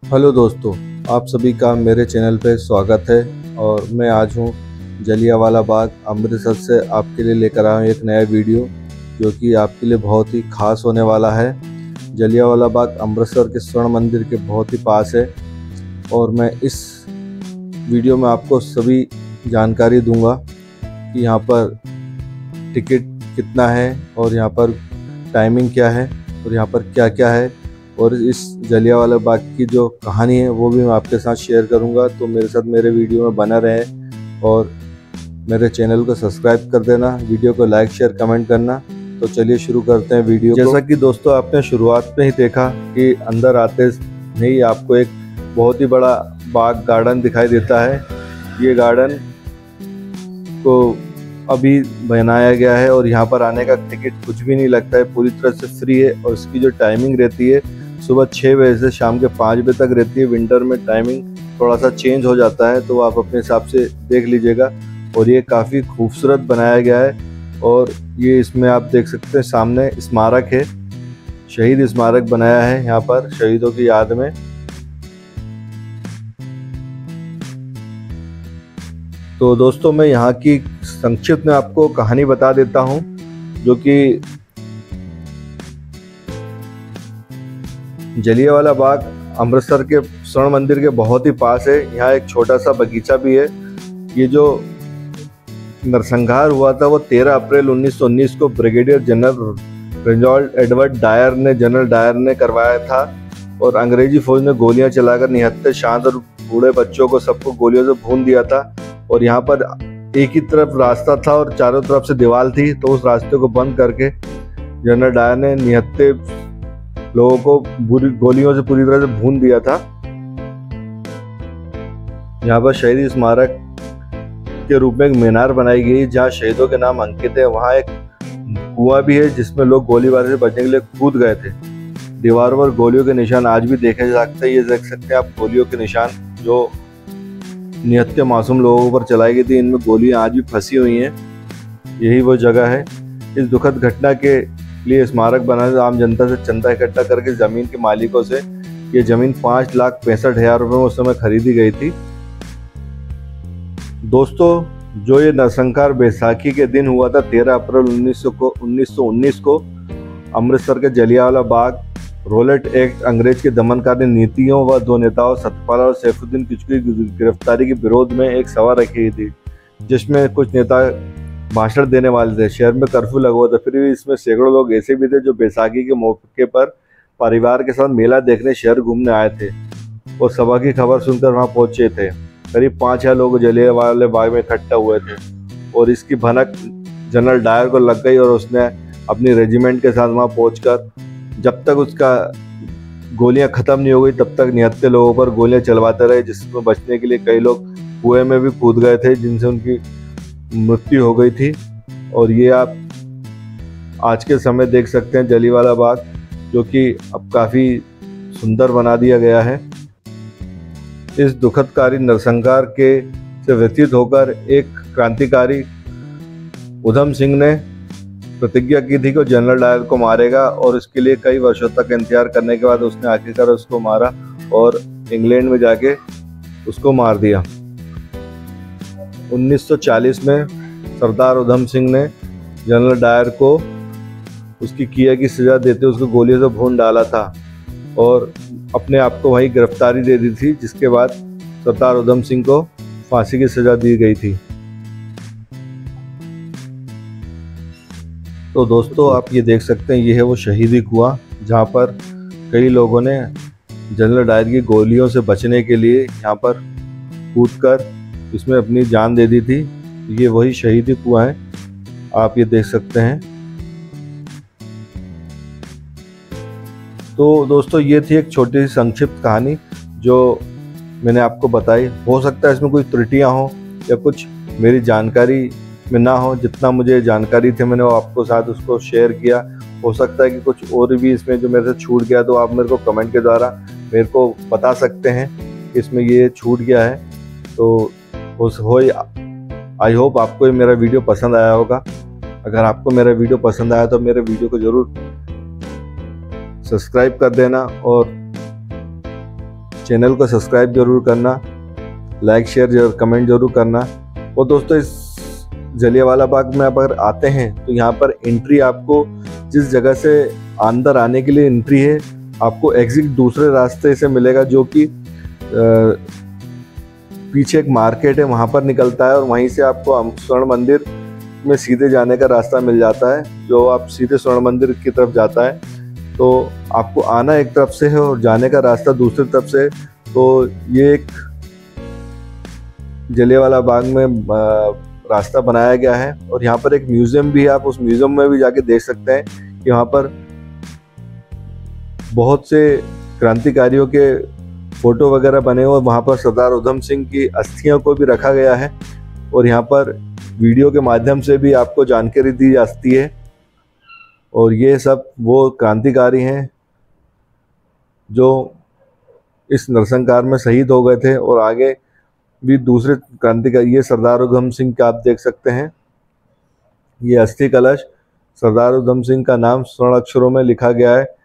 Hello दोस्तों, आप सभी का मेरे चैनल पे स्वागत है। और मैं आज हूँ जलियांवाला बाग अमृतसर से आपके लिए लेकर आया हूँ एक नया वीडियो जो कि आपके लिए बहुत ही खास होने वाला है। जलियांवाला बाग अमृतसर के स्वर्ण मंदिर के बहुत ही पास है और मैं इस वीडियो में आपको सभी जानकारी दूंगा कि यहाँ पर टिकट कितना है और यहाँ पर टाइमिंग क्या है और यहाँ पर क्या क्या है, और इस जलियांवाला बाग की जो कहानी है वो भी मैं आपके साथ शेयर करूंगा। तो मेरे साथ मेरे वीडियो में बना रहे और मेरे चैनल को सब्सक्राइब कर देना, वीडियो को लाइक शेयर कमेंट करना। तो चलिए शुरू करते हैं वीडियो को। जैसा कि दोस्तों आपने शुरुआत में ही देखा कि अंदर आते ही आपको एक बहुत ही बड़ा बाग गार्डन दिखाई देता है। ये गार्डन को अभी बनाया गया है और यहाँ पर आने का टिकट कुछ भी नहीं लगता है, पूरी तरह से फ्री है। और इसकी जो टाइमिंग रहती है सुबह 6 बजे से शाम के 5 बजे तक रहती है। विंटर में टाइमिंग थोड़ा सा चेंज हो जाता है, तो आप अपने हिसाब से देख लीजिएगा। और ये काफ़ी खूबसूरत बनाया गया है और ये इसमें आप देख सकते हैं सामने स्मारक है, शहीद स्मारक बनाया है यहाँ पर शहीदों की याद में। तो दोस्तों मैं यहाँ की संक्षिप्त में आपको कहानी बता देता हूँ, जो कि जलियांवाला बाग अमृतसर के स्वर्ण मंदिर के बहुत ही पास है। यहाँ एक छोटा सा बगीचा भी है। ये जो नरसंहार हुआ था वो 13 अप्रैल 1919 को brigadier general Reynold Edward general Dyer ने करवाया था। और अंग्रेजी फौज ने गोलियां चलाकर निहत्थे शांत और बूढ़े बच्चों को सबको गोलियों से भून दिया था। और यहाँ पर एक ही तरफ रास्ता था और चारों तरफ से दीवार थी, तो उस रास्ते को बंद करके जनरल डायर ने निहत्थे लोगों को गोलियों से पूरी तरह से भून दिया था। यहाँ पर शहीद स्मारक के रूप में एक मीनार बनाई गई जहाँ शहीदों के नाम अंकित है। वहाँ एक कुआं भी है जिसमें लोग गोलीबारी से बचने के लिए कूद गए थे। दीवारों पर गोलियों के निशान आज भी देखे जा सकते हैं। ये देख सकते हैं आप गोलियों के निशान जो निहत्थे मासूम लोगों पर चलाई गई थी। इनमें गोलियां आज भी फंसी हुई हैं। यही वो जगह है। इस दुखद घटना के लिए स्मारक बनाने आम जनता से चंदा इकट्ठा करके जमीन के मालिकों से ये जमीन 5,65,000 रुपये में उस समय खरीदी गई थी। दोस्तों जो ये नरसंहार बैसाखी के दिन हुआ था 13 अप्रैल 1919 को अमृतसर के जलियांवाला बाग रोलेट एक्ट अंग्रेज के दमनकारी नीतियों व दो नेताओं सतपाल और सैफुद्दीन किचलू की गिरफ्तारी के विरोध में एक सभा रखी थी, जिसमें कुछ नेता भाषण देने वाले थे। शहर में कर्फ्यू लगा हुआ था, फिर भी इसमें सैकड़ों लोग ऐसे भी थे जो बैसाखी के मौके पर परिवार के साथ मेला देखने शहर घूमने आए थे और सभा की खबर सुनकर वहां पहुंचे थे। करीब 5,000 लोग जलियांवाला बाग में इकट्ठा हुए थे और इसकी भनक जनरल डायर को लग गई और उसने अपनी रेजिमेंट के साथ वहां पहुंचकर जब तक उसका गोलियां खत्म नहीं हो गई तब तक निहत्थे लोगों पर गोलियां चलवाते रहे, जिसमें बचने के लिए कई लोग कुएं में भी कूद गए थे जिनसे उनकी मृत्यु हो गई थी। और ये आप आज के समय देख सकते हैं जलियांवाला बाग, जो कि अब काफ़ी सुंदर बना दिया गया है। इस दुखदकारी नरसंहार के से व्यतीत होकर एक क्रांतिकारी उधम सिंह ने प्रतिज्ञा की थी कि जनरल डायर को मारेगा और इसके लिए कई वर्षों तक इंतजार करने के बाद उसने आखिरकार उसको मारा और इंग्लैंड में जाके उसको मार दिया। 1940 में सरदार उधम सिंह ने जनरल डायर को उसकी किया की सजा देते उसको गोलियों से भून डाला था और अपने आप को वहीं गिरफ्तारी दे दी थी, जिसके बाद सरदार उधम सिंह को फांसी की सजा दी गई थी। तो दोस्तों आप ये देख सकते हैं, ये है वो शहीदी कुआं जहाँ पर कई लोगों ने जनरल डायर की गोलियों से बचने के लिए यहाँ पर कूदकर इसमें अपनी जान दे दी थी। ये वही शहीदी कुआं है, आप ये देख सकते हैं। तो दोस्तों ये थी एक छोटी सी संक्षिप्त कहानी जो मैंने आपको बताई। हो सकता है इसमें कोई त्रुटियां हो या कुछ मेरी जानकारी में ना हो। जितना मुझे जानकारी थी मैंने वो आपको साथ उसको शेयर किया। हो सकता है कि कुछ और भी इसमें जो मेरे से छूट गया, तो आप मेरे को कमेंट के द्वारा मेरे को बता सकते हैं कि इसमें ये छूट गया है। तो आई होप आपको ये मेरा वीडियो पसंद आया होगा। अगर आपको मेरा वीडियो पसंद आया तो मेरे वीडियो को ज़रूर सब्सक्राइब कर देना और चैनल को सब्सक्राइब जरूर करना, लाइक शेयर कमेंट जरूर करना। और दोस्तों इस जलियांवाला बाग में अगर आते हैं तो यहाँ पर एंट्री आपको जिस जगह से अंदर आने के लिए एंट्री है, आपको एग्जिट दूसरे रास्ते से मिलेगा, जो कि पीछे एक मार्केट है वहाँ पर निकलता है, और वहीं से आपको स्वर्ण मंदिर में सीधे जाने का रास्ता मिल जाता है। जो आप सीधे स्वर्ण मंदिर की तरफ जाता है तो आपको आना एक तरफ से है और जाने का रास्ता दूसरी तरफ से है। तो ये एक जलियांवाला बाग में रास्ता बनाया गया है, और यहाँ पर एक म्यूजियम भी है। आप उस म्यूजियम में भी जाके देख सकते हैं कि वहाँ पर बहुत से क्रांतिकारियों के फोटो वगैरह बने हुए। वहाँ पर सरदार उधम सिंह की अस्थियों को भी रखा गया है, और यहाँ पर वीडियो के माध्यम से भी आपको जानकारी दी जाती है। और ये सब वो क्रांतिकारी हैं जो इस नरसंहार में शहीद हो गए थे, और आगे भी दूसरे क्रांतिकारी, ये सरदार उधम सिंह का आप देख सकते हैं। ये अस्थि कलश सरदार उधम सिंह का नाम स्वर्ण अक्षरों में लिखा गया है।